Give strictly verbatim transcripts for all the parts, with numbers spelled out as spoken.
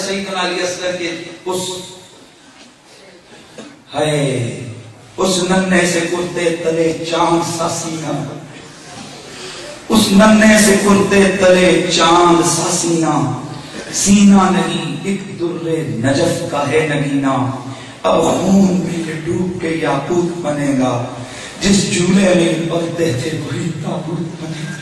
سیدنا علی اصغر کے اس ہے اس ننھے سے کرتے تلے چاند سا سینہ، اس ننھے سے کرتے تلے چاند سا سینہ، سینہ نہیں ایک در نجف کا ہے نگینہ، اب خون میں ڈوب کے یاقوت بنے گا، جس جھولے میں پلتے تھے وہی تابوت بنے گا۔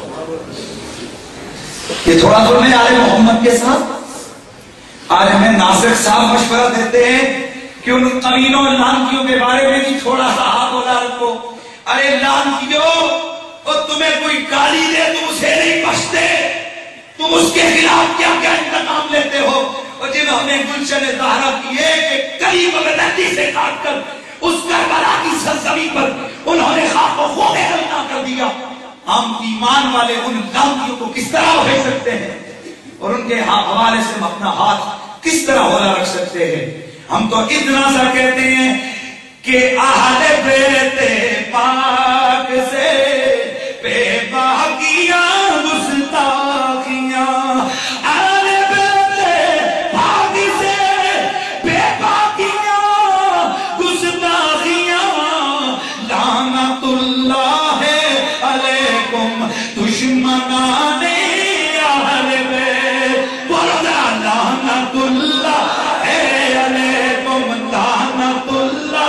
یہ تھوڑا تو میں آل محمد کے ساتھ آج ہمیں ناصر صاحب مشورہ دیتے ہیں کہ ان قمینوں لانتیوں کے بارے میں بھی تھوڑا سا ہاتھ بولا رکھو۔ ارے لانتیوں، اور تمہیں کوئی گالی دے تم اسے نہیں بخشتے، تم اس کے خلاف کیا کیا انتقام لیتے ہو۔ اور جنہوں نے گلشن زہرا کیے کہ قریب بغدادی سے کاٹ کر اس کربلا کی سرزمین پر انہوں نے خاک و خون ہلکا کر دیا، ہم ایمان والے ان لانتیوں کو کس طرح بھیج سکتے ہیں اور ان کے حوالے سے ہم اپنا ہاتھ کس طرح ہولا رکھ سکتے ہیں؟ ہم تو اتنا سا کہتے ہیں کہ اہل بیت پاک سے بے باکیاں گستاخیاں، اہل بیت پاک سے بے باکیاں گستاخیاں، لعنت اللہ علیکم دشمنان اہل بیت، بولو نا لعنت اللہ علیکم، لعنت اللہ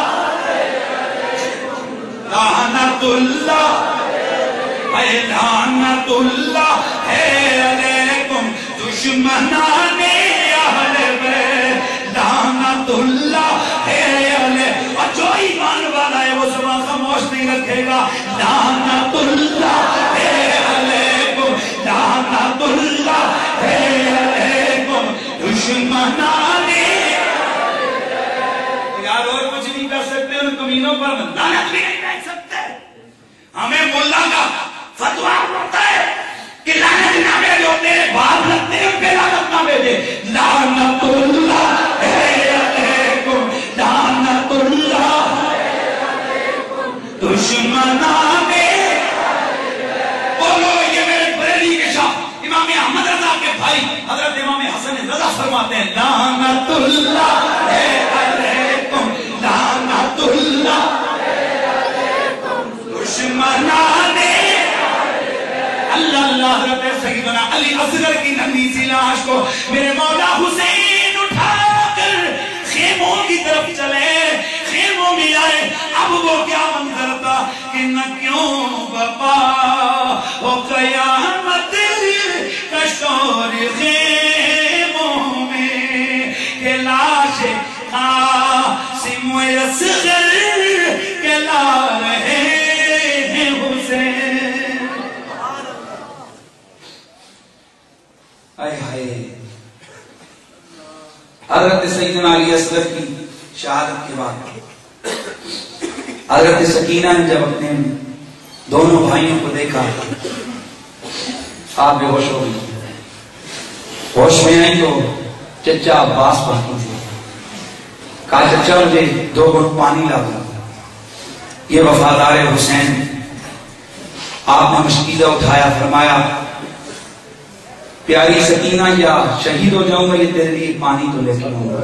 لعنت اللہ لعنت اللہ علیکم دشمنان اہل بیت، لعنت اللہ علیکم۔ اور جو ایمان والا ہے وہ زبان خاموش نہیں رکھے گا، لعنت اللہ علیکم، لعنت اللہ علیکم دشمنان۔ یار اور کچھ نہیں کر سکتے، ان کمینوں پر لعنت بھی نہیں کہہ سکتے۔ ہمیں مولا کا فتویٰ ہوتا ہے کہ لعنت نامے جو تیرے باپ لگتے ہیں ان پہ لعنت نامے دے، لعنت اللہ علیکم، لعنت اللہ علیکم دشمنان۔ بولو یہ میرے بریلی کے شاہ امام احمد رضا کے بھائی حضرت امام حسن رضا فرماتے ہیں، لعنت اللہ علیکم، لعنت اللہ علیکم دشمنان۔ اللہ اللہ حضرت سیدنا علی اصغر کی ننھی سی لاش کو میرے مولا حسین اٹھا کر خیموں کی طرف چلے، خیموں میں آئے۔ اب وہ کیا منظر تھا کہ نہ کیوں بپا ہو قیامت کا شور خیموں میں، کہ لاش قاسم و اصغر کہلا رہے ہیں حسین۔ آئے ہائے، حضرت سیدنا علی اصغر کی شہادت کے بعد حضرت سکینہ نے جب اپنے دونوں بھائیوں کو دیکھا آپ بے ہوش ہو گئی۔ ہوش میں آئی تو چچا عباس باقی تھے، کہا چچا مجھے دو گھٹ پانی لا دو۔ یہ وفادار حسین، آپ نے مشکیزہ اٹھایا، فرمایا پیاری سکینہ یا شہید ہو جاؤں گا یہ تیرے لیے پانی تو لے کر آؤں گا۔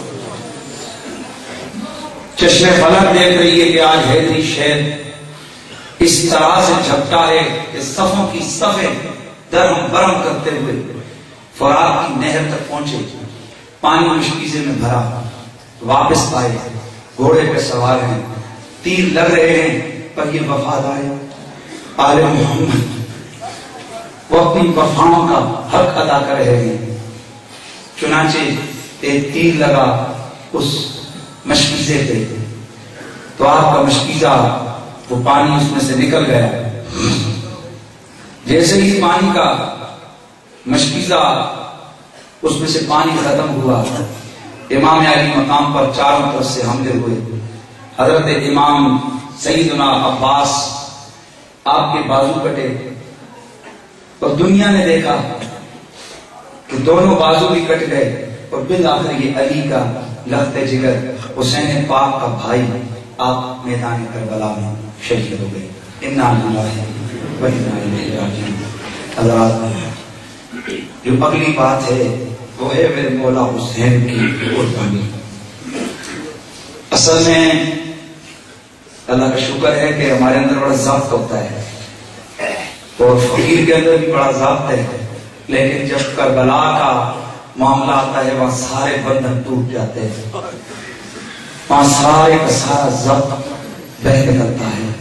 چشمے فلک دیکھ رہی ہے کہ آج حیدری شہر اس طرح سے جھپٹا ہے کہ صفوں کی صفیں درم برم کرتے ہوئے فرات کی نہر تک پہنچے، پانی مشکیزے میں بھرا، واپس آئے، گھوڑے پہ سوار ہیں، تیر لگ رہے ہیں، پر یہ وفادار آل محمد وہ اپنی وفاؤں کا حق ادا کر رہے ہیں۔ چنانچہ ایک تیر لگا اس مشکیزے پہ تو آپ کا مشکیزہ وہ پانی اس میں سے نکل گیا۔ جیسے ہی پانی کا مشکیزہ اس میں سے پانی ختم ہوا، امام علی مقام پر چاروں طرف سے حملے ہوئے۔ حضرت امام سیدنا عباس آپ کے بازو کٹے اور دنیا نے دیکھا کہ دونوں بازو بھی کٹ گئے، اور بالآخر یہ علی کا لخت جگر حسین پاک کا بھائی آپ میدان کربلا میں شہید ہو گئے۔ انا للہ و انا الیہ راجعون۔ حضرات، جو اگلی بات ہے تو اے میرے مولا حسین کی قربانی. اصل میں اللہ کا شکر ہے کہ ہمارے اندر بڑا ضابط ہوتا ہے اور فقیر کے اندر بھی بڑا ضابط ہے، لیکن جب کربلا کا معاملہ آتا ہے وہاں سارے بندھن ٹوٹ جاتے ہیں، وہاں سارے کا سارا ضبط بہہ نکلتا ہے.